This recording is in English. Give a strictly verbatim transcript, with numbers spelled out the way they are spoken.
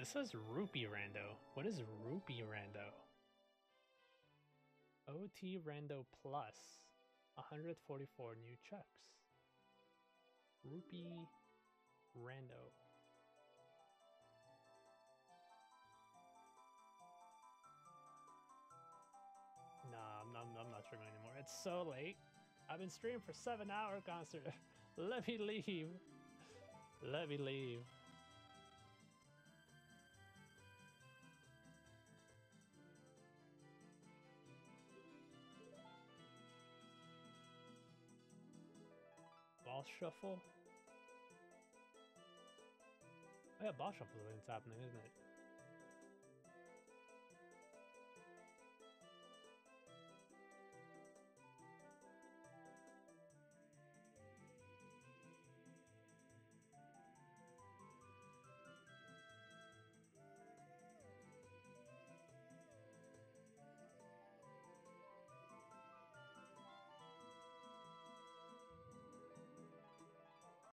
This says Rupee Rando. What is Rupee Rando? O T Rando Plus. one hundred forty-four new checks. Rupee Rando. Nah, I'm not, I'm not streaming anymore. It's so late. I've been streaming for seven hours, concert. Let me leave. Let me leave. Boss shuffle? Oh yeah, boss shuffle is what's happening, isn't it?